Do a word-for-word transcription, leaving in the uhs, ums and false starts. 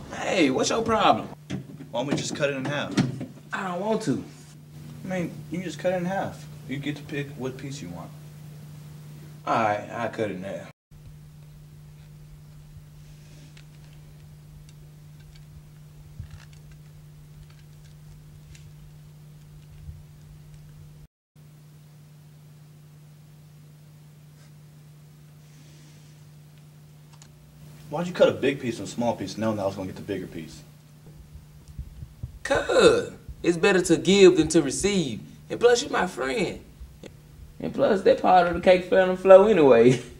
Hey, what's your problem? Why don't we just cut it in half? I don't want to. I mean, you can just cut it in half. You get to pick what piece you want. Alright, I'll cut it in half. Why'd you cut a big piece and a small piece knowing that I was going to get the bigger piece? Cuz, it's better to give than to receive. And plus, you're my friend. And plus, that part of the cake fell on the floor anyway.